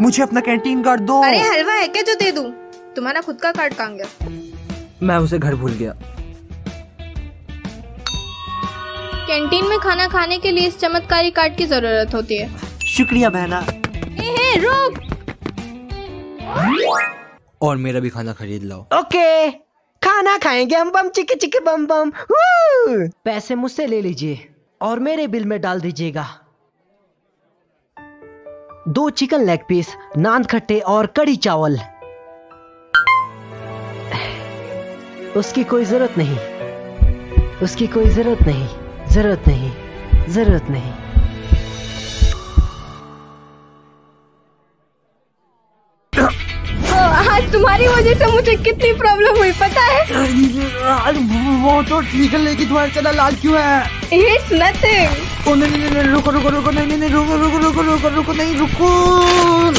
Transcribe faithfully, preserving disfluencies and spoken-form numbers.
मुझे अपना canteen card दो। अरे हलवा है क्या जो दे दूं? तुम्हारा खुद का कार्ड कहाँ गया? मैं उसे घर भूल गया। कैंटीन में खाना खाने के लिए इस चमत्कारी कार्ड की जरूरत होती है। शुक्रिया बहना। ए, ए, रुक। और मेरा भी खाना खरीद लो। ओके, खाना खाएंगे हम बम चिके चिके बम बम। पैसे मुझसे ले लीजिए और मेरे बिल में डाल दीजिएगा। दो चिकन लेग पीस, नान खट्टे और कड़ी चावल। उसकी कोई जरूरत नहीं, उसकी कोई जरूरत नहीं, जरूरत नहीं, जरूरत नहीं। आज तुम्हारी वजह से मुझे कितनी प्रॉब्लम हुई पता है? वो तो ठीक है लेकिन तुम्हारा चेहरा लाल क्यों है? It's nothing. ओ नहीं नहीं नहीं रुको रुको रुको नहीं नहीं रुको रुको रुको रुको रुको नहीं रुको।